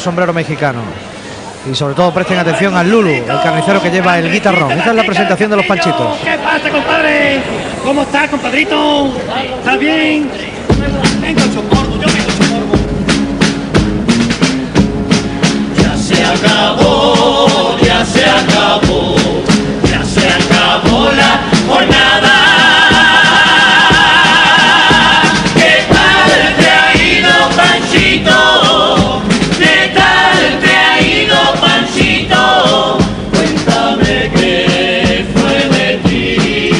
sombrero mexicano. Y sobre todo presten atención al Lulu, el carnicero que lleva el guitarrón. Esta es la presentación de los Panchitos. ¿Qué pasa, compadre? ¿Cómo estás, compadrito? ¿Estás bien? Vengo Chomorgo, yo vengo Chomorgo. Ya se acabó, ya se acabó, ya se acabó la jornada. ¿Qué tal te ha ido, Panchito? ¿Qué tal te ha ido, Panchito? Cuéntame qué fue de ti.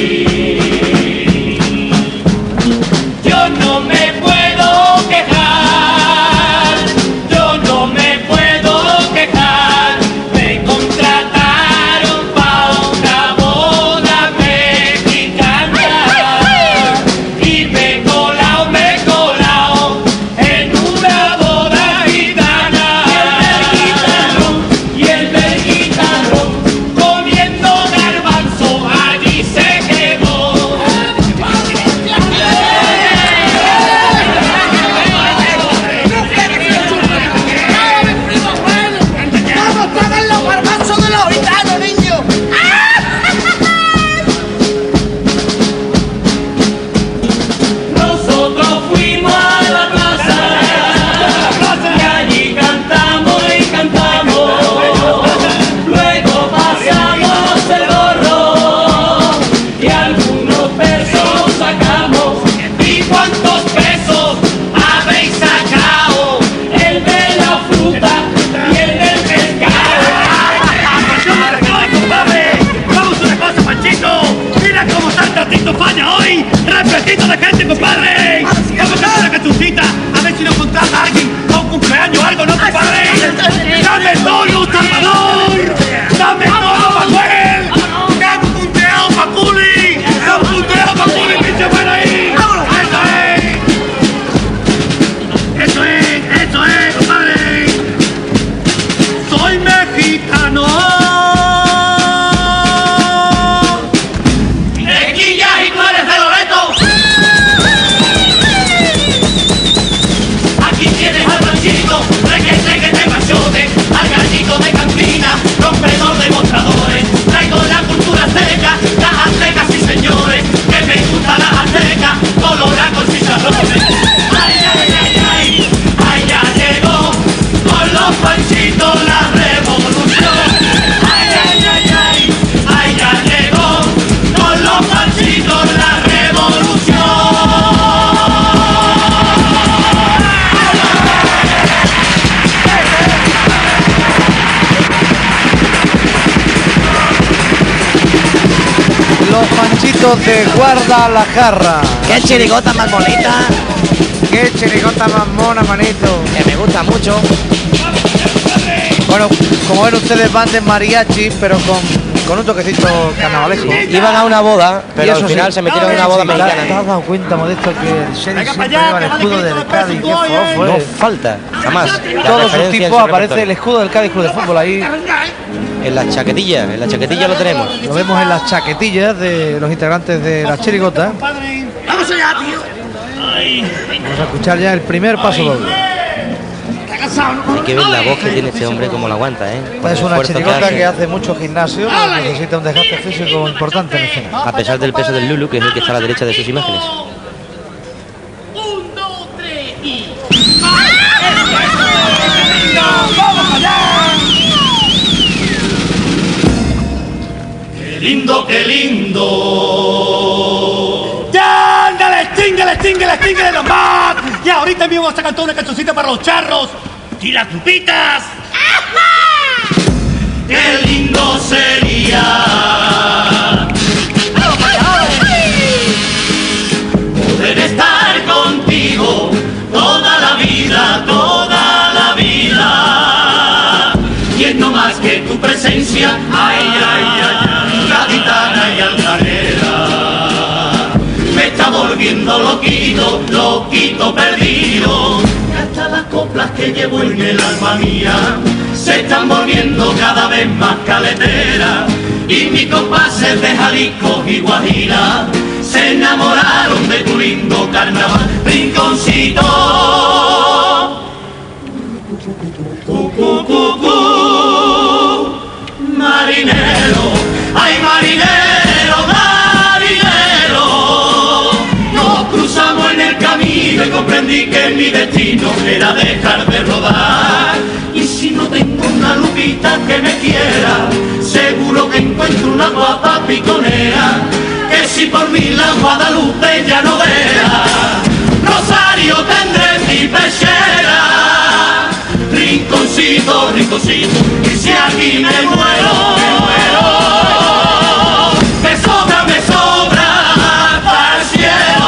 Yo no me puedo quejar, yo no me puedo quejar. Me contrataron pa' una boda mexicana y me he colado en una boda gitana. Y el del guitarrón comiendo garbanzo allí se quedó. ¡Vamos todos los barbazos de los gitanos, niños! Nosotros fuimos a la plaza y allí cantamos y cantamos. Luego pasamos el gorro y algunos pesos sacamos. ¿Y cuántos pesos habéis sacado? El de la fruta y el del pescado. Compadre, vamos a una cosa, Panchito. Mira cómo está el tratito Falla hoy. Repletito de gente, compadre. Vamos a hacer una cancioncita. A ver si nos contrata alguien a un cumpleaños o algo, ¿no, compadre? ¡Dame todo, Salvador! ¡Dame todo, Manuel! ¡Dame un punteo pa' Culi! ¡Dame un punteo pa' Culi, pinche bueno ahí! ¡Eso es, compadre! ¡Soy mexicano! ¡Nequilla y tú eres de Loreto! Aquí tienes al Panchito, que te machote, al gallito de cantina, rompedor de mostradores. Traigo la cultura azteca, las aztecas sí señores, que me gusta las aztecas, colora con chicharrones. ¡Ay, ay, ay, ay! ¡Ay, ya llegó con los Panchitos la revolución! ¡Ay, ay, ay, ay! ¡Ay, ya llegó con los Panchitos la revolución! Los Panchitos de Guadalajara. ¡Qué chirigota más bonita! Qué chirigota más mona, manito. Que me gusta mucho. Bueno, como ven ustedes, van de mariachi, pero con un toquecito carnavalesco. Iban a una boda, Y pero eso al final sí, se metieron en una boda ¿Te has mexicana. dado cuenta, Modesto, que el Sheriff Venga siempre para allá, lleva el que escudo vale del 500 Cádiz? pesos ¡Qué tú hoy, fofo, No falta, jamás. La Todos sus referencia en tipos su aparece el repertorio. escudo del Cádiz Club de Fútbol ahí. En la chaquetilla lo tenemos. Lo vemos en las chaquetillas de los integrantes de la chirigota. Compadre. ¡Vamos allá, tío! Vamos a escuchar ya el primer paso doble. Hay que ver la voz que tiene este hombre, cómo la aguanta, ¿eh? Con Esta es el una esfuerzo chirigota hace. que hace mucho gimnasio, necesita un desgaste físico importante en el escenario. A pesar del peso del Lulu, que es el que está a la derecha de sus imágenes. 1, 2, 3 y... ¡Qué lindo, qué lindo! ¡Ya, ándale, extínguele nomás! Y ahorita mismo vamos a cantar una cancioncita para los charros y las lupitas. ¡Qué lindo sería poder estar contigo toda la vida, toda la vida! Y es no más que tu presencia, ay, ay, ay, ay, gaditana y altanera, me está volviendo loquito, loquito perdido. Y hasta las coplas que llevo en el alma mía se están volviendo cada vez más caleteras, y mis compases de Jalisco y Guajira se enamoraron de tu lindo carnaval, rinconcito. Marinero, ay marinero, marinero, nos cruzamos en el camino y comprendí que mi destino era dejar de rodar. Y si no tengo una lupita que me quiera, seguro que encuentro una guapa piconera, que si por mí la Guadalupe ya no vea, Rosario tendré en mi pechera, rinconcito, rinconcito, y si aquí me muero, me sobra para el cielo.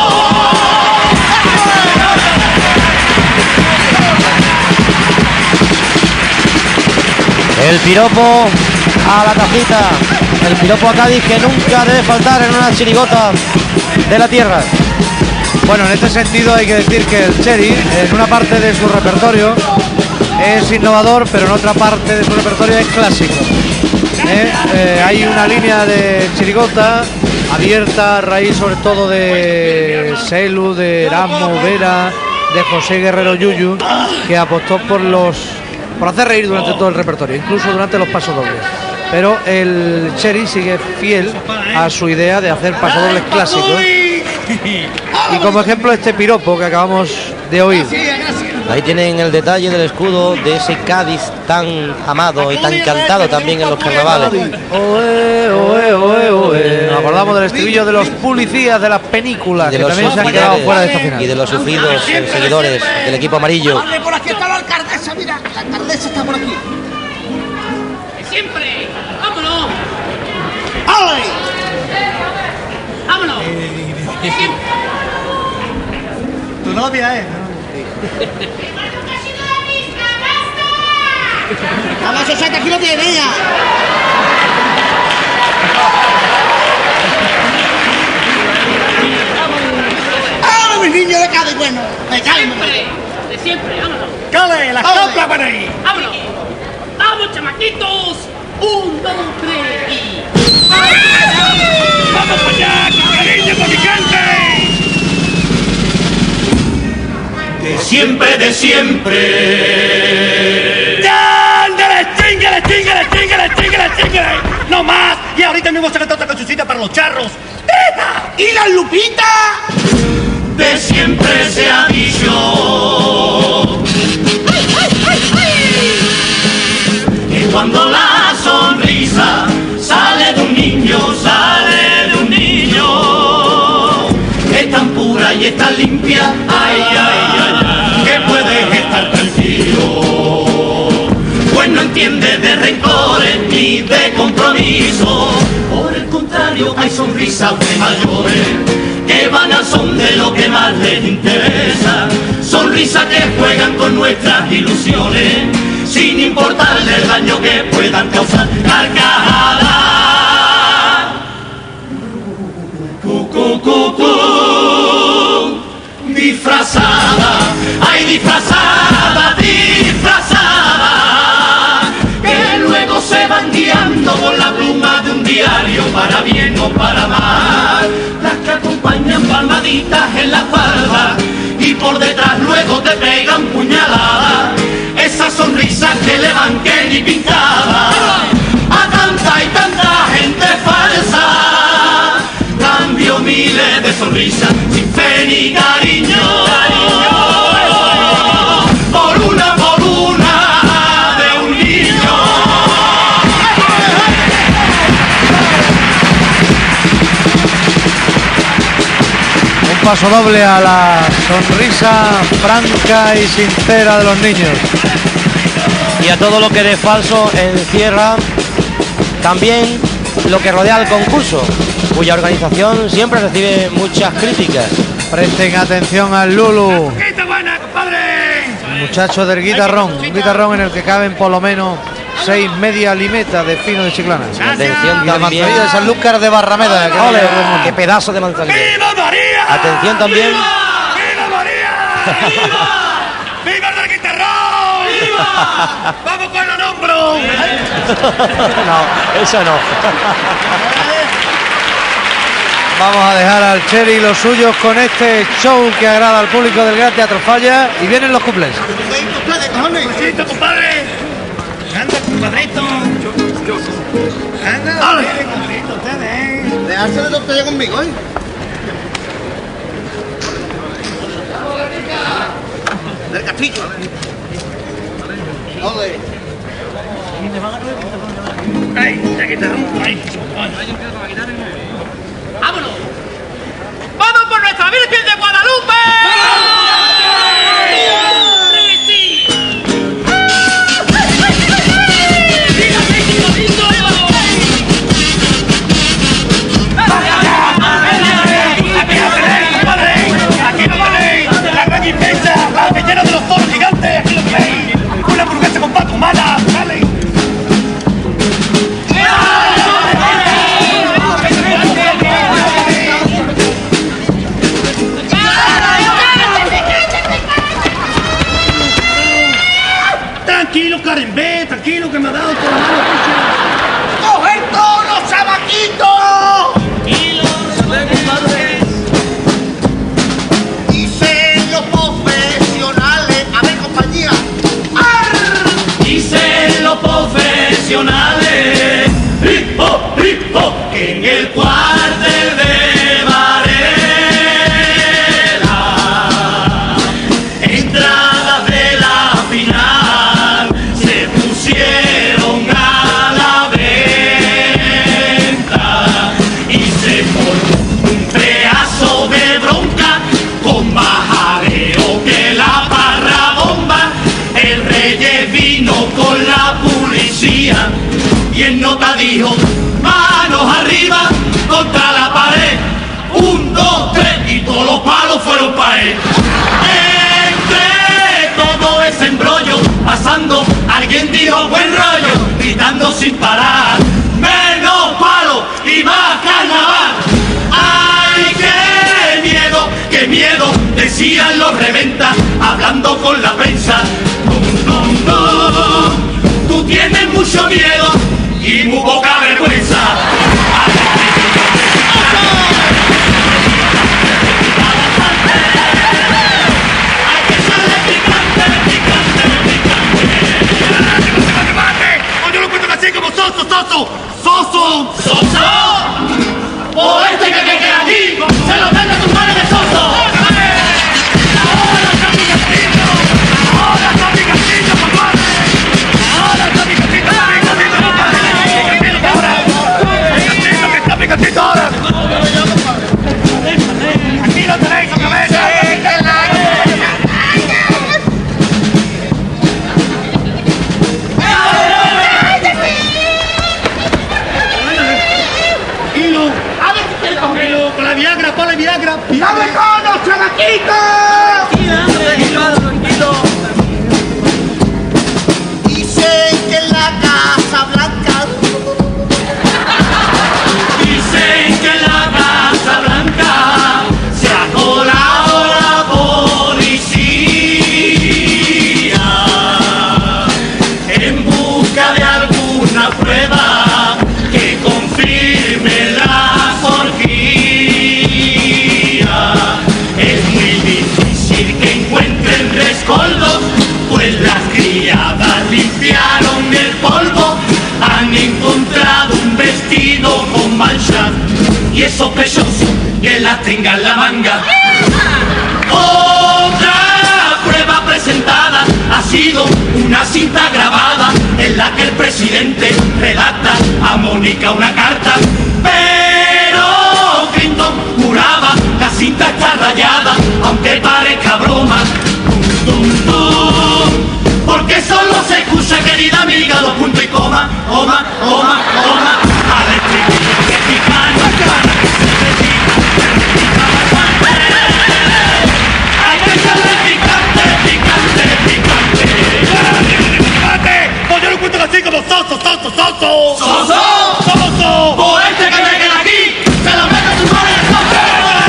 El piropo a la tacita, el piropo a Cádiz, que nunca debe faltar en una chirigota de la tierra. Bueno, en este sentido hay que decir que el Cheri, en una parte de su repertorio, es innovador, pero en otra parte de su repertorio es clásico. Hay una línea de chirigota abierta a raíz sobre todo de Selu, de Erasmo Vera, de José Guerrero Yuyu, que apostó por hacer reír durante todo el repertorio, incluso durante los pasodobles. Pero el Cheri sigue fiel a su idea de hacer pasodobles clásicos. Y como ejemplo este piropo que acabamos de oír. Ahí tienen el detalle del escudo de ese Cádiz tan amado y tan cantado también en los carnavales. Oe, oe, oe, oe. Nos acordamos del estribillo de los policías de las películas, que también se han quedado fuera de esta final. Y de los sufridos seguidores del equipo amarillo. Vale, por aquí está la alcaldesa, mira, la alcaldesa está por aquí. Siempre. Vámonos. ¡Ale! Vámonos. Tu novia, Vamos, Sosete, aquí lo tiene ella. ¡Ah, mi niño de Cádiz, bueno! ¡Me calmo! De siempre, vámonos. ¡Cale, la copla para ahí! Vámonos. Vamos, chamaquitos. 1, 2, 3 y... ¡Vamos para allá, con cariño, con mi gente! De siempre, de siempre. ¡Ándale, chíngale, chíngale, chíngale, chíngale, chíngale! ¡No más! Y ahorita mismo se canta otra cancioncita para los charros. ¿Y la Lupita? De siempre se ha dicho que cuando la sonrisa sale de un niño, es tan pura y es tan limpia, ay, ay, ay, ay, que puedes estar tranquilo, pues no entiende de rencores ni de compromiso. Por el contrario, hay sonrisas de mayores que van al son de lo que más les interesa, sonrisas que juegan con nuestras ilusiones, sin importarle el daño que puedan causar. Carcajadas, disfrazada, ay disfrazada, disfrazada, que luego se van guiando por la pluma de un diario, para bien o para mal, las que acompañan palmaditas en la falda y por detrás luego te pegan puñaladas, esas sonrisas que le van que ni pintadas, a tanta y tanta gente falsa, cambio miles de sonrisas sin fe ni cariño, por una de un niño. Un paso doble a la sonrisa franca y sincera de los niños. Y a todo lo que de falso encierra también lo que rodea al concurso, cuya organización siempre recibe muchas críticas. Presten atención al Lulu, ¡Quita buena, compadre! muchacho del guitarrón, un guitarrón en el que caben por lo menos 6 media limetas de fino de Chiclana. Atención Y de también. Manzanilla de Sanlúcar de Barrameda. que ¡Ole! no todo el mundo. ¡Qué pedazo de manzanilla! ¡Viva María! Atención también. ¡Viva María! ¡Viva! ¡Viva el del guitarrón! ¡Viva! ¡Vamos con los hombros! No, eso no. Vamos a dejar al Cheri y los suyos con este show que agrada al público del Gran Teatro Falla. Y vienen los cuplés. ¡Besito, compadre! conmigo, ¿eh? Del castillo. Ole. ¡Vámonos! ¡Vamos por nuestra Virgen de Guadalupe! Aquí lo tenéis, la gran inmensa, la que llena de los toros gigantes, aquí lo tenéis. Una hamburguesa con pato humana, dale. Tranquilo, Karen B, tranquilo que me ha dado toda la mano. ¡Coge el toro, chavaquito! Dicen los profesionales, a ver compañía. Dicen los profesionales, que en el cuartel de Varela, entradas de la final, se pusieron a la venta y se formó un pedazo de bronca con majadero que la barra bomba. El rey vino con la policía y en nota dijo: manos arriba contra la pared, 1, 2, 3, y todos los palos fueron para él. Entre todo ese embrollo pasando, alguien dijo: buen rollo, gritando sin parar: menos palo y más carnaval. ¡Ay, qué miedo! Decían los reventas hablando con la prensa. Tú tienes mucho miedo y muy poca vergüenza. Hay que serle picante. O yo lo cuento así como soso. O este que te queda aquí, se lo mete a tus manos de soso. Ahora está mi castillo, compadre. Ahora está mi castillo, compadre. Que está mi castillo ahora. Aquí lo tenéis otra vez. Tranquilo, con la Viagra, ponle Viagra. ¡Dame cono, chavaquito! Tranquilo. Dicen que en la Casa Blanca Se ha colado la policía en busca de alguna prueba que confirme las orgías. Es muy difícil que encuentren rescoldos, pues las criadas limpiaron el polvo. Han encontrado un vestido con manchas y es sospechoso que las tenga en la manga. Otra prueba presentada ha sido una cinta grabada en la que el presidente redacta a Mónica una carta. Pero Clinton juraba, la cinta está rayada, aunque parezca broma. Porque solo se escucha, querida amiga, 2 puntos y coma, coma. Al estribillo mexicano para que se repita bastante. Hay que echarle picante. Pues yo lo cuento así como soso. O este que me queda aquí, se lo mete a tu madre el soso.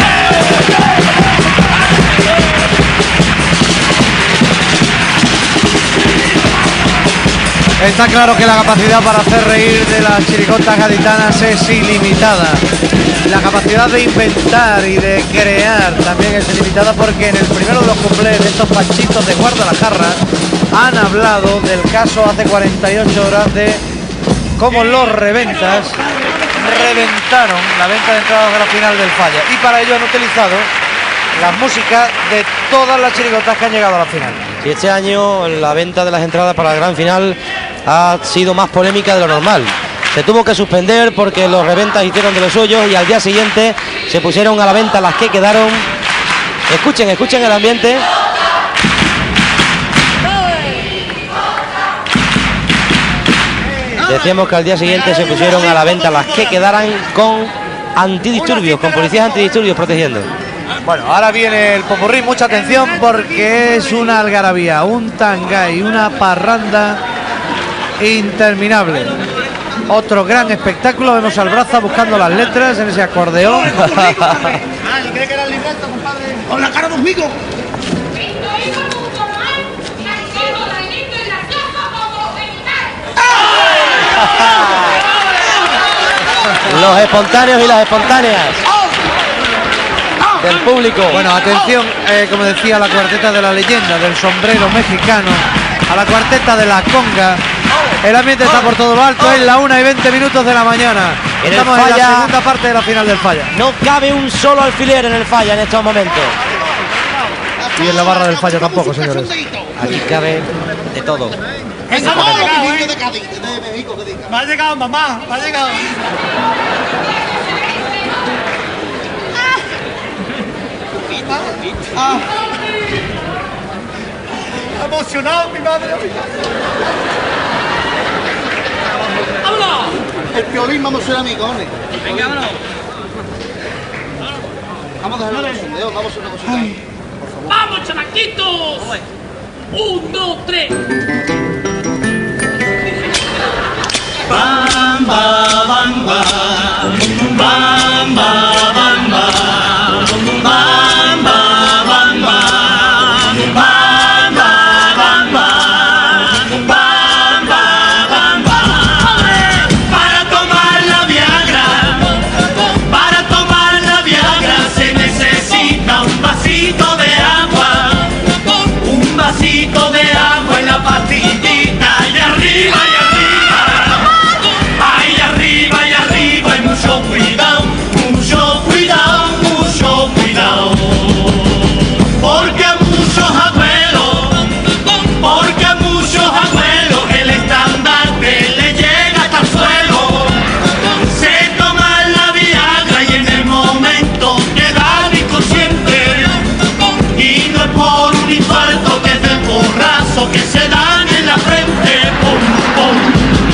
Está claro que la capacidad para hacer reír de las chiricotas gaditanas es ilimitada. La capacidad de inventar y de crear también es ilimitada, porque en el primero de los cuplés de estos panchitos de Guadalajara han hablado del caso hace 48 horas de cómo los reventas reventaron la venta de entradas de la final del Falla y para ello han utilizado la música de todas las chirigotas que han llegado a la final. Y este año la venta de las entradas para la gran final ha sido más polémica de lo normal. Se tuvo que suspender porque los reventas hicieron de los suyos y al día siguiente se pusieron a la venta las que quedaron. Escuchen el ambiente. Decíamos que al día siguiente se pusieron a la venta las que quedaran con antidisturbios, con policías antidisturbios protegiendo. Bueno, ahora viene el popurrí, mucha atención porque es una algarabía, un tangay, una parranda interminable. Otro gran espectáculo, vemos al Braza buscando las letras en ese acordeón. ¿Cree que era el libreto, compadre? ¡Con la cara de un mico! Los espontáneos y las espontáneas del público. Bueno, atención, como decía, la cuarteta de la leyenda del sombrero mexicano, a la cuarteta de la conga. El ambiente está por todo lo alto, es la 1:20 de la mañana. Estamos en la segunda parte de la final del Falla. No cabe un solo alfiler en el Falla en estos momentos. Y en la barra del Falla tampoco, señores. Aquí cabe de todo. ¡Es de Cádiz, de México, que diga! Me ha llegado, mamá, me ha llegado. Emocionado, mi madre. ¡Vámonos! El Piolín, vamos a ser amigos, ¿no? Venga, vámonos. Vamos a dejarlo con sondeo, vamos a hacer una cosita. ¡Vamos, chamaquitos! 1, 2, 3. Bam, ba, bam, ba. Bam, ba, bam, ba. Bam, ba, bam, ba. Bam, ba, bam, ba. Bam, ba, bam, ba. Para tomar la Viagra se necesita un vasito de agua. Un vasito de agua en la pastillita y arriba y arriba. Ahí arriba y arriba hay mucho cuidado, mucho cuidado, mucho cuidado. Porque a muchos abuelos el estandarte le llega hasta el suelo. Se toman la Viagra y en el momento quedan inconscientes. Y no es por un infarto, que es del porrazo que se dan en la frente. Pum, pum.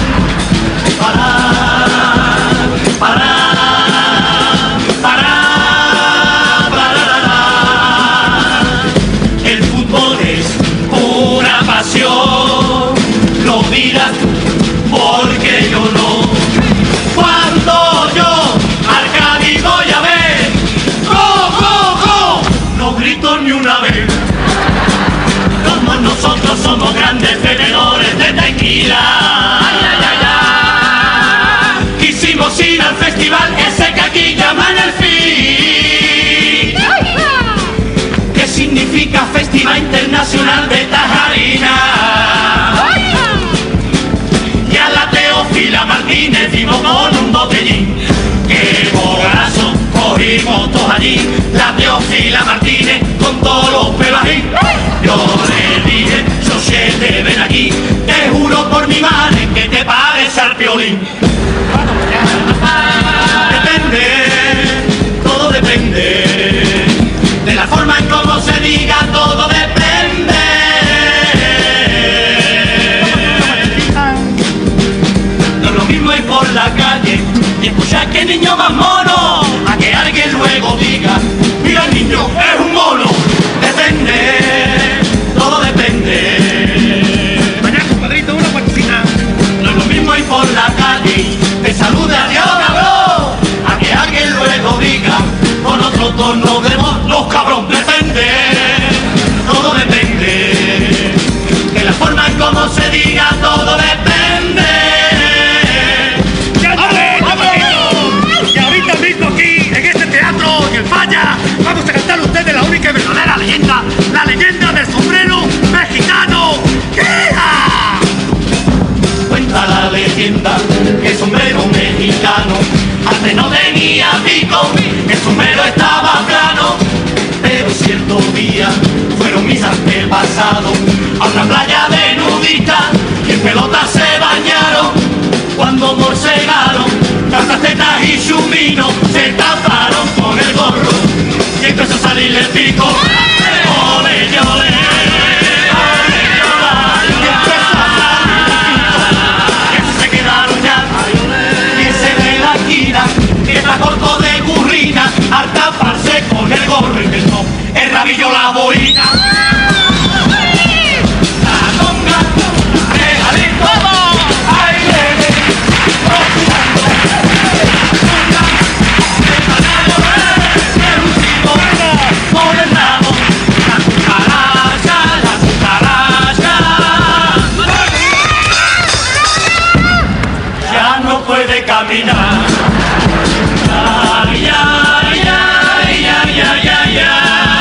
El fútbol es pura pasión, lo dirás tú, porque yo no. Cuando yo al Cádiz voy a ver, ¡go, go, go! No grito ni una vez. Como nosotros somos grandes bebedores de tequila. Ay, ay, ay, ay. Quisimos ir al festival ese que aquí llaman el FIT, que significa Festival Internacional de Tajarina. Y a la Teófila Martínez dimos con un botellín. ¡Qué borrazo! Cogimos todos allí. La Teófila Martínez con todos los pelos ahí. Yo le dije, Xochete, ven aquí. Te juro por mi madre que te pares al Piolín. Depende, todo depende de la forma en cómo se diga, todo depende. No es lo mismo ir por la calle y escuchar que niño más mono, a que alguien luego diga, mira el niño, es un mono. Depende, todo depende. Vaya, compadrito, una guachina. No es lo mismo ir por la calle, te saluda, adiós, cabrón, a que alguien luego diga, con otro tono de voz, los cabrón. Depende, todo depende de la forma en cómo se diga, todo depende. Y ahorita mismo aquí, en este teatro, en el Falla, vamos a cantar ustedes la única y verdadera leyenda, la leyenda del sombrero mexicano. ¡Yeah! Cuenta la leyenda que el sombrero mexicano antes no tenía pico, el sombrero estaba plano, pero cierto día fueron mis antepasados a una playa de nudistas y en pelotas se bañaron. Cuando morcegaron, tantas tetas y chuminos se taparon con el gorro y empezó a salirle el pico. Ole, ole, se quedaron ya y se ve la esquina que está corto de burrina al taparse con el gorro intentó el rabillo la boina. La conga, regalito, ay, leve, con el rabo, la cucaracha, ya no puede caminar. Ay, ay, ay, ay, ay, ay, ay.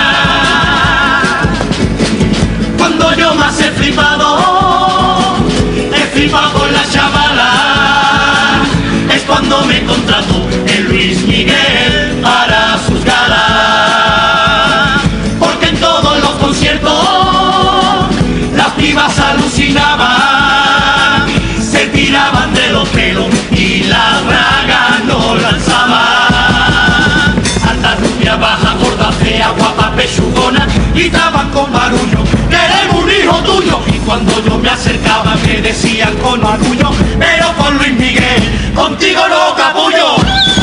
Cuando yo más he flipado con la chavala, es cuando me contrató el Luis Miguel para sus galas. Porque en todos los conciertos las pibas alucinaban, se tiraban de los pelos y las bragas no lanzaban. Alta rubia, baja, gorda, fea, guapa, pechugona, gritaban con barullo: queremos un hijo tuyo. Y cuando yo me acercaba me decían con orgullo: pero con Luis Miguel, contigo no capullo.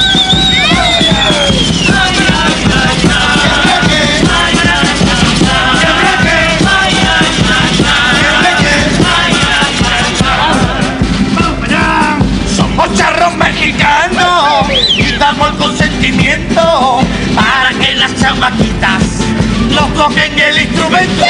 Somos charros mexicanos y damos el consentimiento para que las chamaquitas nos toquen el instrumento.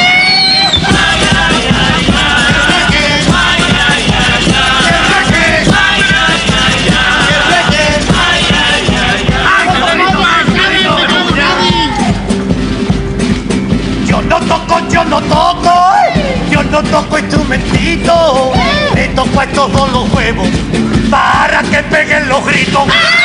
Yo no toco instrumentito, le toco a todos los huevos para que peguen los gritos.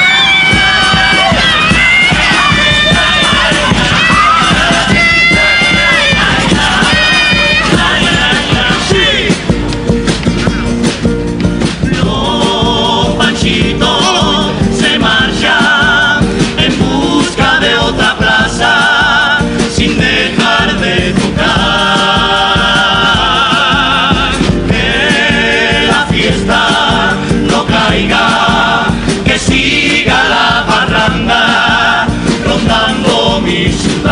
Los panchitos se marchan en busca de otra plaza sin dejar de tocar. Que la fiesta no caiga, que siga la parranda rondando mi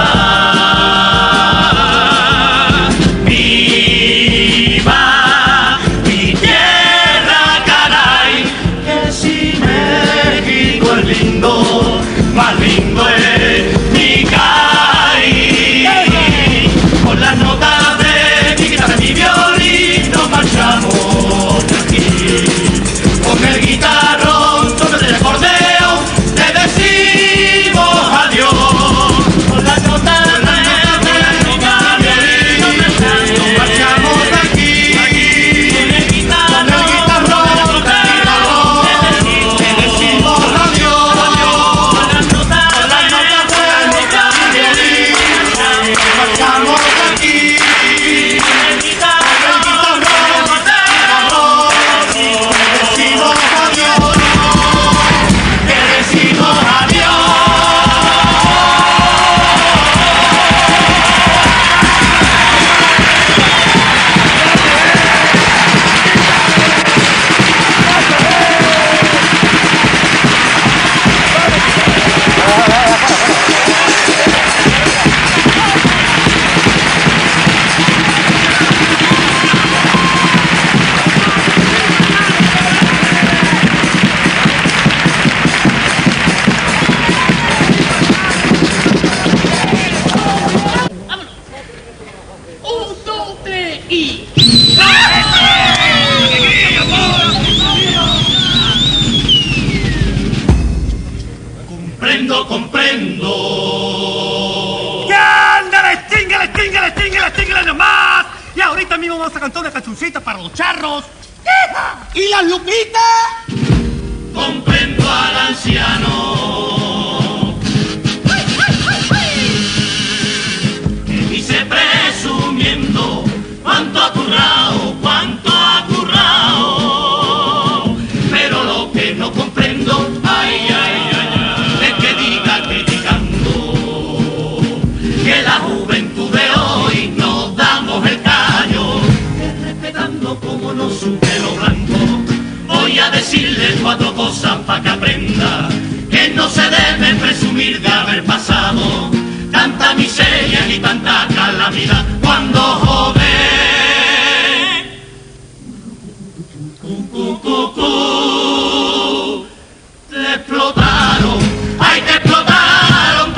ciudad. Viva mi tierra, caray, que si México es lindo, más lindo es mi país. Con las notas de mi guitarra y mi violín nos marchamos de aquí. Con el guitarrón, toque del acordeón, le decimos adiós. Con las notas de mi guitarra y violín nos marchamos de aquí. Con el guitarrón, le decimos adiós. Con las notas de mi guitarra y violín nos marchamos de aquí. Comprendo. ¡Ya, ándale! ¡Tíngale nomás! Y ahorita mismo vamos a cantar una cancioncita para los charros. ¿Y las lupitas? Comprendo a la anciano, que dice presumiendo cuánto ha currado, pero lo que no comprendo, ay, es que diga criticando que la juventud de hoy nos damos el callo, que respetando como nos sube lo blanco. Voy a decirle 4 cosas para que aprenda que no se debe presumir de haber pasado tanta miseria y tanta calamidad cuando joven. Te explotaron, ay, te explotaron,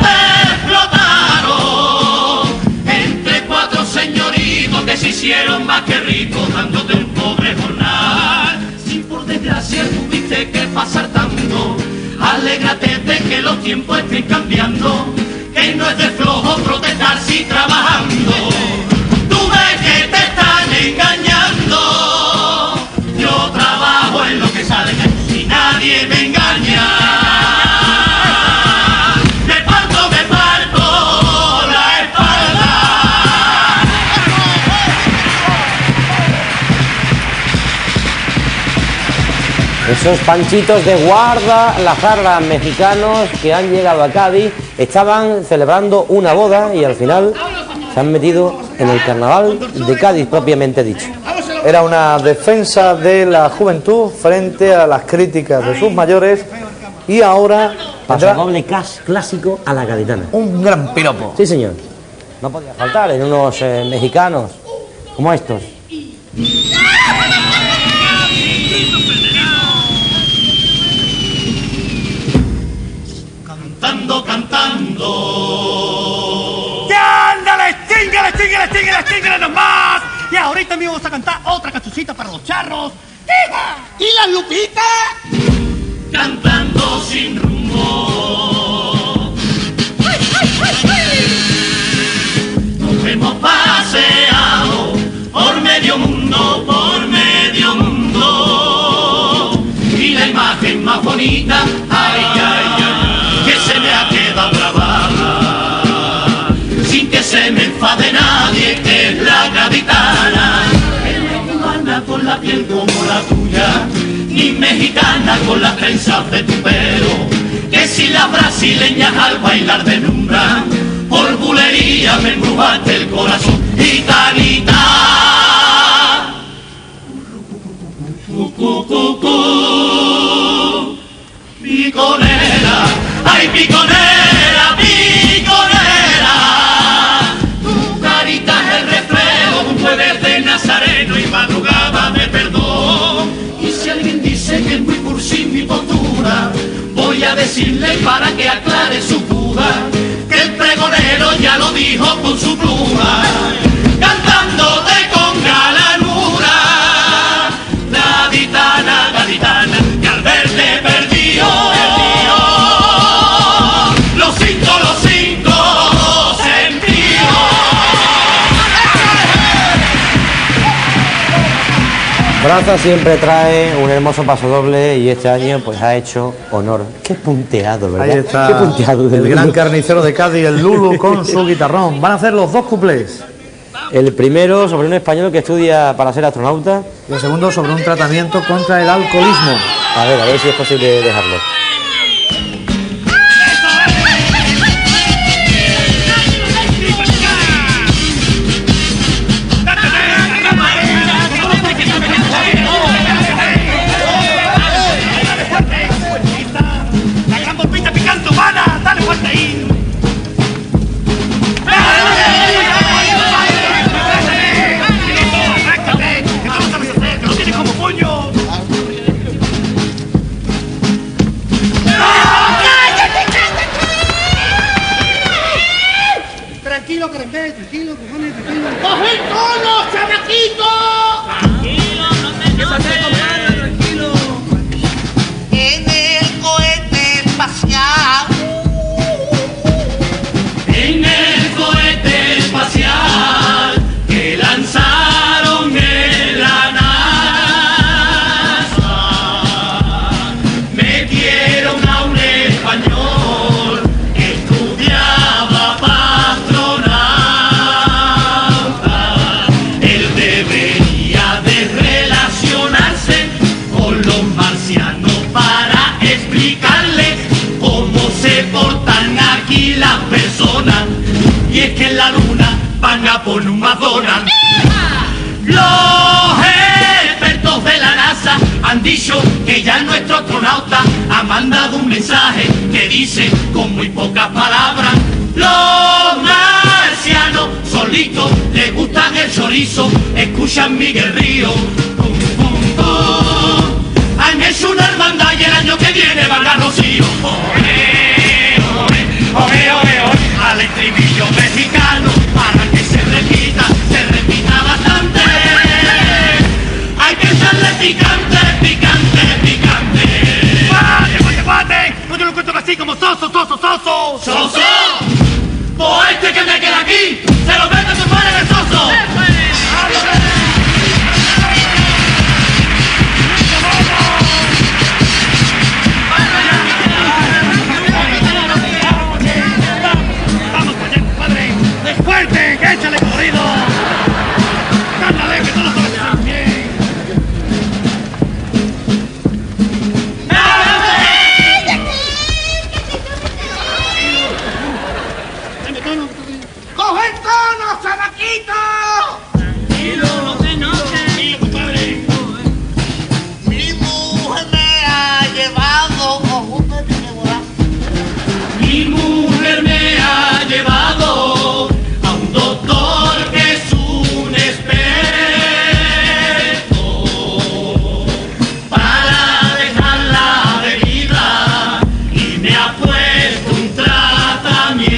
entre 4 señoritos que se hicieron más que ricos dándote un pobre jornal. Si por desgracia tuviste que pasar tanto, alégrate de que los tiempos estén cambiando, que no es de flojo protestar si trabajando. Tú ves que te están engañando, yo trabajo en lo que sale y nadie me engaña. Me parto la espalda. Esos panchitos de guarda la jarra mexicanos que han llegado a Cádiz estaban celebrando una boda y al final se han metido en el carnaval de Cádiz propiamente dicho. Era una defensa de la juventud frente a las críticas de sus mayores y ahora Paso doble clásico a la gaditana. un gran piropo. Sí, señor. No podía faltar en unos mexicanos como estos. Cantando. ¡Ya, ándale! ¡Tíngale nomás! Y ahorita mismo vamos a cantar otra cancioncita para los charros. ¿Y la Lupita? Cantando sin rumbo. Nos hemos paseado por medio mundo, y la imagen más bonita, ay, que se me ha quedado grabada, sin que se me enfade nadie, que es la gaditana. Que no es cubana con la piel como la tuya, ni mexicana con las trenzas de tu pelo, que si las brasileñas al bailar deslumbran, por bulería me embrujaste el corazón, gitanita. Piconera, ay, piconera, tu carita es el reflejo de un jueves de Nazareno y madrugada de perdón. Y si alguien dice que es muy cursi mi postura, voy a decirle para que aclare su duda, que el pregonero ya lo dijo con su pluma, cantándote con galanura. Gaditana, que al verte perdió, los cinco sentidos. Braza siempre trae un hermoso paso doble y este año pues ha hecho honor. Qué punteado, ¿verdad? Ahí está Qué punteado el gran carnicero de Cádiz, el Lulu, con su guitarrón. Van a hacer los 2 cuplés. El primero sobre un español que estudia para ser astronauta. Y el segundo sobre un tratamiento contra el alcoholismo. A ver si es posible dejarlo. La gran bombita picante humana, dale fuerte ahí. McDonald's. Los expertos de la NASA han dicho que ya nuestro astronauta ha mandado un mensaje que dice con muy pocas palabras: los marcianos solitos les gustan el chorizo, escuchan Miguel Río. Pum, pum, pum. Han hecho una hermandad y el año que viene van a Rocío. Oe, oe, oe, oe, oe. Al estribillo mexicano para que se repita bastante. Hay que echarle picante, picante, picante. ¡Guate, guate, guate! No te lo cuento así como soso, soso, soso. ¡Soso! Pues este que me queda aquí, se lo meto tu padre en el soso. Vamos para allá, compadre. ¡De fuerte! ¡Échale corrido! ¡Cántale, que tú lo sabes hacer bien! ¡Coge el tono, chamaquito! Tranquilo, compadre. Mi mujer me ha llevado. Mi mujer me ha llevado a un doctor que es un experto para dejar la bebida y me ha puesto un tratamiento.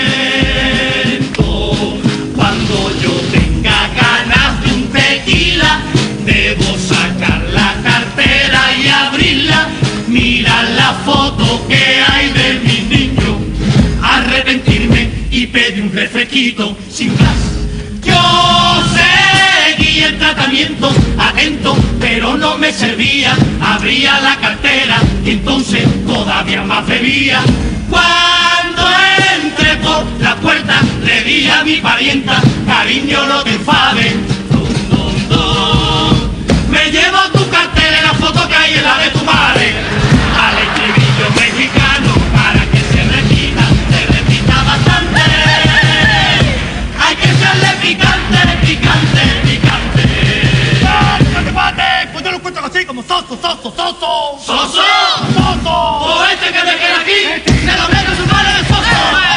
Cuando yo tenga ganas de un tequila, debo sacar la cartera y abrirla, mirar la foto que hay de mi niño, arrepentirme y pedir un refresquito sin gas. Yo seguí el tratamiento atento, pero no me servía. Abría la cartera y entonces todavía más bebía. Cuando entré por la puerta le di a mi parienta: cariño, no te enfades. Dum, dum, dum. Me llevo tu cartera y la foto que hay en la de tu madre. Al estribillo mexicano para que se repita bastante. Hay que echarle picante, picante, picante. ¡Guate, guate! Pues yo lo cuento así como soso, soso, soso. ¡Soso! ¡Soso! O este que me queda aquí, se lo meto a su madre de soso.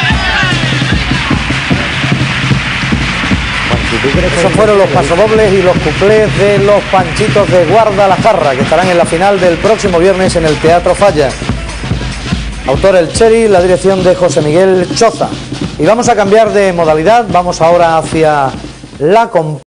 Esos fueron los pasodobles y los cuplés de los Panchitos de Guadalajara, que estarán en la final del próximo viernes en el Teatro Falla. Autor El Cheri, la dirección de José Miguel Choza. Y vamos a cambiar de modalidad, vamos ahora hacia la